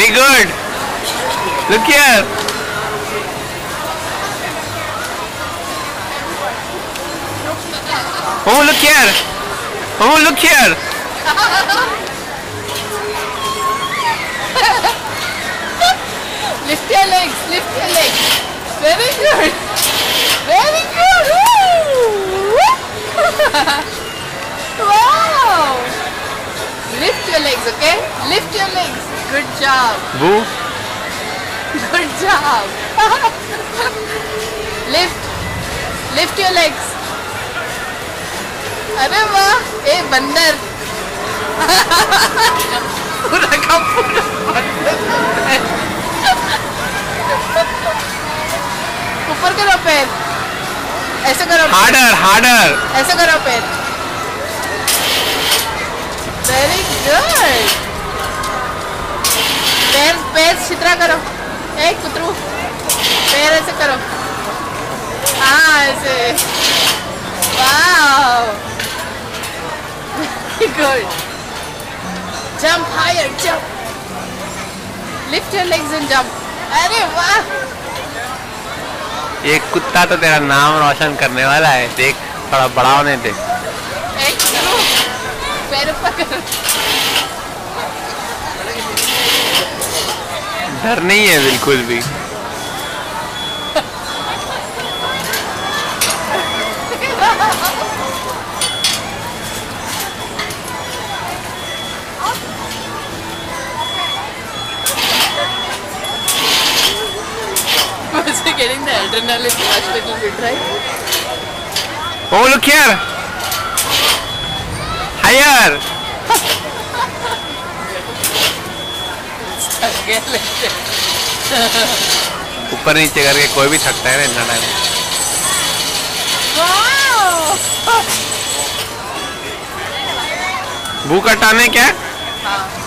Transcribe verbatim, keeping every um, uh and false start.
Very good. Look here. Oh, look here. Oh, look here. Lift your legs, lift your legs. Very good. Very good. Wow. Lift your legs, okay? Lift your legs. Good job. Boo. Good job. Lift. Lift your legs. अरे वाह, ए बंदर. पूरा का पूरा बंदर. ऊपर करो पैर. ऐसे करो. Harder, harder. ऐसे करो पैर. Very good. पैर पैर छितरा करो. ए कुतरू. पैर ऐसे करो. हाँ ऐसे. Wow. Very good. Jump higher, jump. Lift your legs and jump. अरे वाह. ये कुत्ता तो तेरा नाम रोशन करने वाला है. देख थोड़ा बड़ा होने दे. एक करो. पैर ऊपर करो. डर नहीं है बिल्कुल भी. Was he getting the adrenaline rush little bit, right? Oh, look here. Higher. ऊपर नीचे करके कोई भी थकता है ना इतना टाइम. भूख हटाने क्या? हाँ.